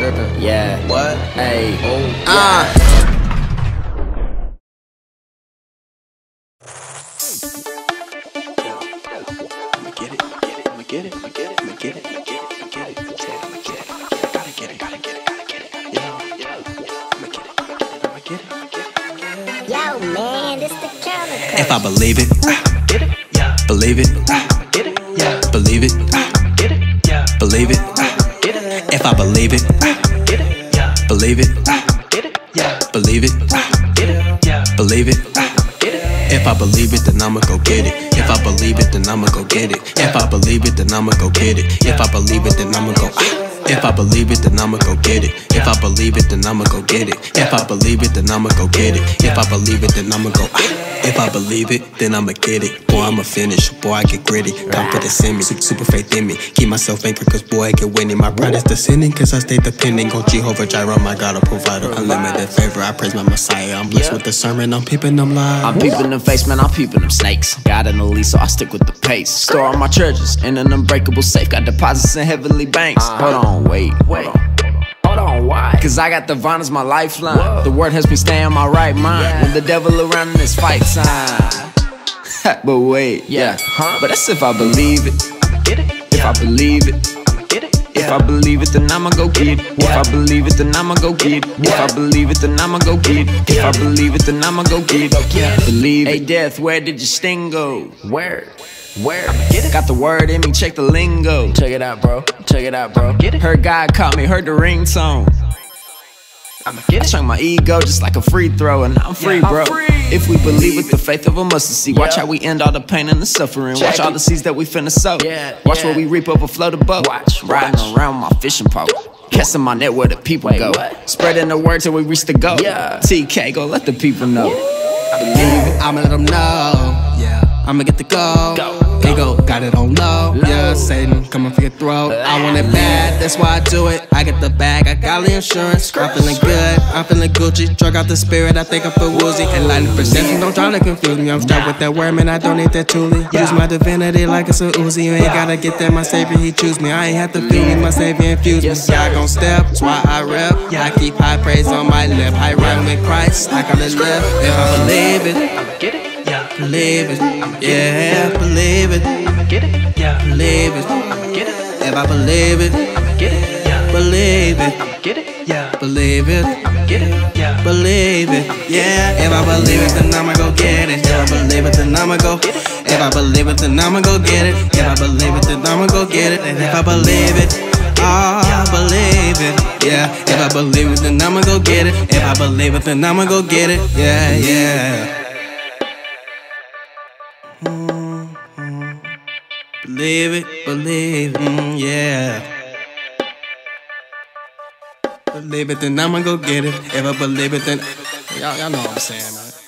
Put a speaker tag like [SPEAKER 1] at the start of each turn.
[SPEAKER 1] tripping.
[SPEAKER 2] Yeah.
[SPEAKER 1] What?
[SPEAKER 2] Hey.
[SPEAKER 1] Oh.
[SPEAKER 3] I'ma get it, I'ma get it, I'ma get it, I'ma get it, I'ma get it, I'ma get it, I'ma get it, gotta get it, gotta get it, gotta get it, I'ma get it, I'ma get it, I'ma get it.
[SPEAKER 4] Yo, man, this the counter.
[SPEAKER 3] If I believe it, get it, yeah. Believe it, get it, yeah. Believe it, get it, yeah. Believe it, get it. If I believe it, get it, yeah. Believe it, get it, yeah. Believe it, get it, yeah. Believe it, get it. If I believe it, then I'ma go get it. If I believe it, then I'ma go get it. If I believe it, then I'ma go get it. If I believe it, then I'ma go. If I believe it, then I'ma go get it. If I believe it, then I'ma go get it. If I believe it, then I'ma go get it. If I believe it, then I'ma go. If I believe it, then I'ma get it. Boy, I'ma finish. Boy, I get gritty. Confidence in me, super faith in me. Keep myself anchored, cause boy, I get winning. My pride is descending, cause I stay depending on Jehovah Jireh, my God, a provider. Unlimited favor, I praise my Messiah. I'm blessed with discernment, I'm peeping them lies.
[SPEAKER 2] I'm peeping them face, man, I'm peeping them snakes. Got an elite, so I stick with the pace. Store all my treasures in an unbreakable safe. Got deposits in heavenly banks. Hold on, wait. Hold on, why? Cause I got divine as my lifeline. Whoa. The word helps me stay in my right mind. When the devil around in this fight time. But wait, but that's if I believe it. If I believe it. If I believe it, then I'ma go get it. If I believe it, then I'ma go get it. If I believe it, then I'ma go get it. If I believe it, then I'ma go get it. Believe it. Hey, Death, where did your sting go? Where? Got the word in me, check the lingo. Check it out, bro. Check it out, bro. Heard God caught me, heard the ringtone. I shrunk my ego just like a free throw, and I'm free, bro. If we believe with the faith of a mustard seed, watch how we end all the pain and the suffering. Watch all the seeds that we finna sow. Watch where we reap overflow the boat. Riding around my fishing pole, casting my net where the people go. Spreading the word till we reach the goal. TK, go let the people know.
[SPEAKER 1] I believe it. I'ma let them know. Yeah. I'ma get the go. Ego got it on low. Yeah, Satan coming for your throat. I want it bad, that's why I do it. I get the bag, I got the insurance. I'm feeling good, I'm feeling Gucci. Drug out the spirit, I think I feel woozy. Enlightened perception, don't try to confuse me. I'm stuck with that word, man, I don't need that truly. Use my divinity like it's a Uzi. You ain't gotta get that, my savior, he choose me. I ain't have to feel me, my savior infuse me. God gon' step, that's why I rep. I keep high praise on my lip. I run with Christ, I gotta live. If I believe it,
[SPEAKER 3] Get it, yeah.
[SPEAKER 1] believe it, yeah, believe it,
[SPEAKER 3] Get it, yeah.
[SPEAKER 1] believe it.
[SPEAKER 3] Get it,
[SPEAKER 1] If I believe it,
[SPEAKER 3] get it, yeah.
[SPEAKER 1] believe it,
[SPEAKER 3] Get it, yeah.
[SPEAKER 1] believe it,
[SPEAKER 3] Get it, yeah.
[SPEAKER 1] believe it, yeah. If I believe it, then I'ma go get it. If I believe it, then I'ma go. If I believe it, then I'ma go get it. If I believe it, then I'ma go get it. And if I believe it, I believe it, yeah. If I believe it, then I'ma go get it. If I believe it, then I'ma go get it, yeah. Believe it, yeah. Believe it, then I'ma go get it. If I believe it, then y'all know what I'm saying, man.